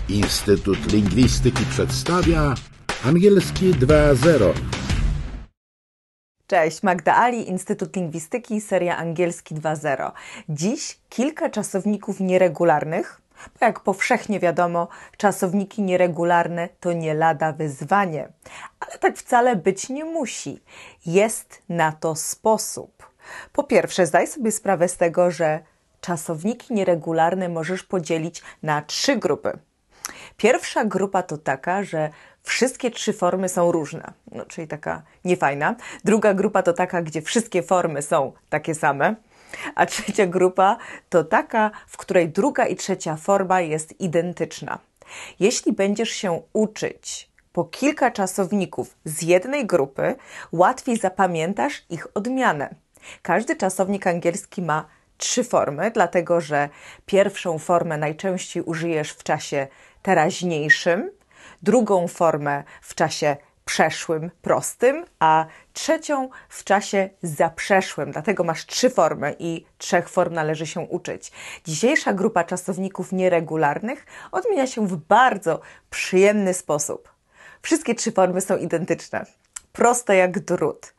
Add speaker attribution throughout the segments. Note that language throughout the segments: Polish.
Speaker 1: Instytut Lingwistyki przedstawia Angielski 2.0.
Speaker 2: Cześć, Magda Ali, Instytut Lingwistyki, seria Angielski 2.0. Dziś kilka czasowników nieregularnych, bo jak powszechnie wiadomo, czasowniki nieregularne to nie lada wyzwanie. Ale tak wcale być nie musi. Jest na to sposób. Po pierwsze, zdaj sobie sprawę z tego, że czasowniki nieregularne możesz podzielić na 3 grupy. Pierwsza grupa to taka, że wszystkie 3 formy są różne, czyli taka niefajna. Druga grupa to taka, gdzie wszystkie formy są takie same. A trzecia grupa to taka, w której druga i trzecia forma jest identyczna. Jeśli będziesz się uczyć po kilka czasowników z jednej grupy, łatwiej zapamiętasz ich odmianę. Każdy czasownik angielski ma 3 formy, dlatego że pierwszą formę najczęściej użyjesz w czasie teraźniejszym, drugą formę w czasie przeszłym, prostym, a trzecią w czasie zaprzeszłym. Dlatego masz 3 formy i 3 form należy się uczyć. Dzisiejsza grupa czasowników nieregularnych odmienia się w bardzo przyjemny sposób. Wszystkie 3 formy są identyczne. Proste jak drut.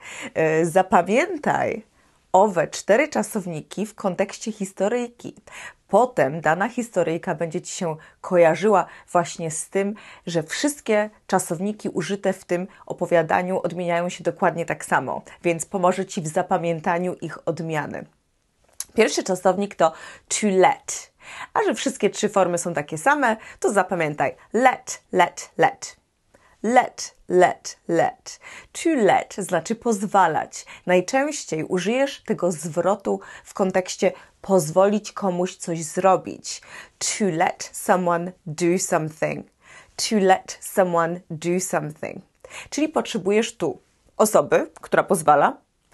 Speaker 2: Zapamiętaj owe 4 czasowniki w kontekście historyjki. Potem dana historyjka będzie Ci się kojarzyła właśnie z tym, że wszystkie czasowniki użyte w tym opowiadaniu odmieniają się dokładnie tak samo, więc pomoże Ci w zapamiętaniu ich odmiany. Pierwszy czasownik to to let, a że wszystkie 3 formy są takie same, to zapamiętaj let, let, let. Let, let, let. To let znaczy pozwalać. Najczęściej użyjesz tego zwrotu w kontekście pozwolić komuś coś zrobić. To let someone do something. To let someone do something. Czyli potrzebujesz tu osoby, która pozwala,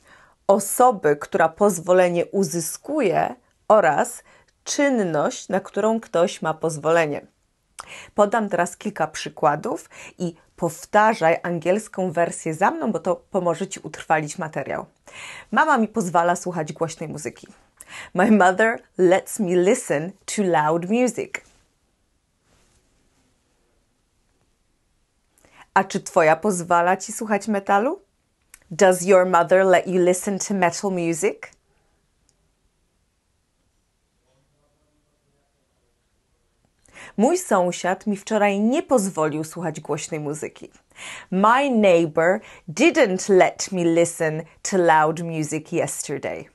Speaker 2: osoby, która pozwolenie uzyskuje oraz czynność, na którą ktoś ma pozwolenie. Podam teraz kilka przykładów i powtarzaj angielską wersję za mną, bo to pomoże Ci utrwalić materiał. Mama mi pozwala słuchać głośnej muzyki. My mother lets me listen to loud music. A czy Twoja pozwala Ci słuchać metalu? Does your mother let you listen to metal music? Mój sąsiad mi wczoraj nie pozwolił słuchać głośnej muzyki. My neighbor didn't let me listen to loud music yesterday.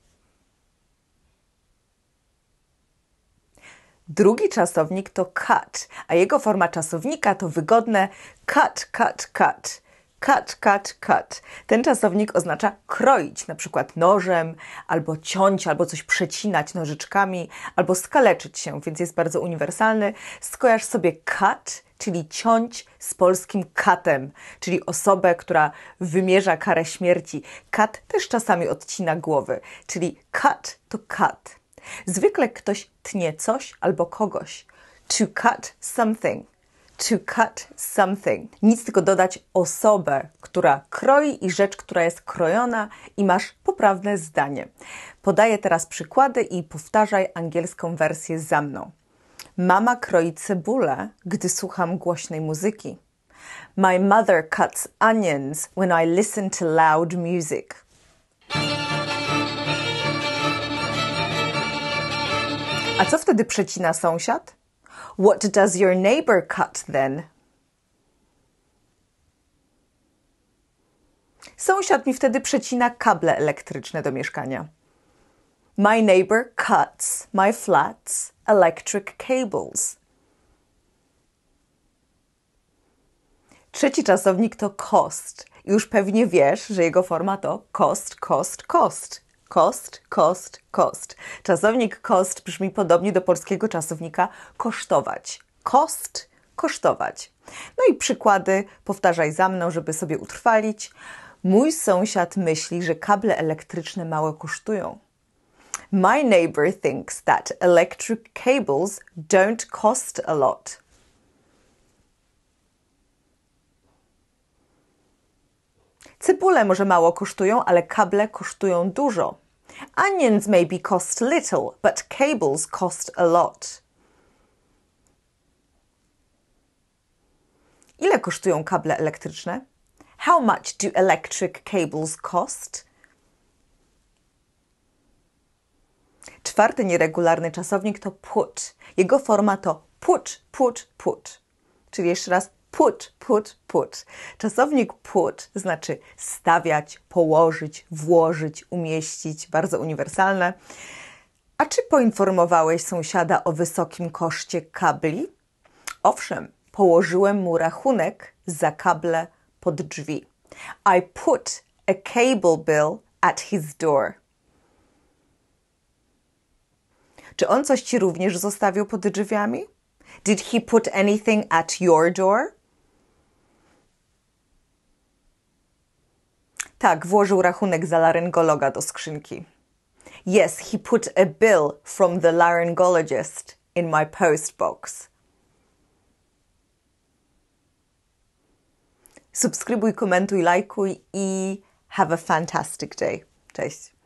Speaker 2: Drugi czasownik to cut, a jego forma czasownika to wygodne cut, cut, cut. Cut, cut, cut. Ten czasownik oznacza kroić, na przykład nożem, albo ciąć, albo coś przecinać nożyczkami, albo skaleczyć się, więc jest bardzo uniwersalny. Skojarz sobie cut, czyli ciąć z polskim katem, czyli osobę, która wymierza karę śmierci. Kat też czasami odcina głowy, czyli cut to cut. Zwykle ktoś tnie coś albo kogoś. To cut something. To cut something. Nic tylko dodać osobę, która kroi i rzecz, która jest krojona i masz poprawne zdanie. Podaję teraz przykłady i powtarzaj angielską wersję za mną. Mama kroi cebulę, gdy słucham głośnej muzyki. My mother cuts onions when I listen to loud music. A co wtedy przecina sąsiad? What does your neighbor cut then? Sąsiad mi wtedy przecina kable elektryczne do mieszkania. My neighbor cuts my flat's electric cables. Trzeci czasownik to cost. Już pewnie wiesz, że jego forma to cost, cost, cost. Cost, cost, cost. Czasownik cost brzmi podobnie do polskiego czasownika kosztować. Cost, kosztować. No i przykłady powtarzaj za mną, żeby sobie utrwalić. Mój sąsiad myśli, że kable elektryczne mało kosztują. My neighbor thinks that electric cables don't cost a lot. Cebule może mało kosztują, ale kable kosztują dużo. Onions maybe cost little, but cables cost a lot. kosztują kable elektryczne? How much do electric cables cost? Czwarty nieregularny czasownik to put. Jego forma to put, put, put. Czyli jeszcze raz put, put, put. Czasownik put znaczy stawiać, położyć, włożyć, umieścić. Bardzo uniwersalne. A czy poinformowałeś sąsiada o wysokim koszcie kabli? Owszem, położyłem mu rachunek za kable pod drzwi. I put a cable bill at his door. Czy on coś ci również zostawił pod drzwiami? Did he put anything at your door? Tak, włożył rachunek za laryngologa do skrzynki. Yes, he put a bill from the laryngologist in my post box. Subskrybuj, komentuj, lajkuj i have a fantastic day. Cześć!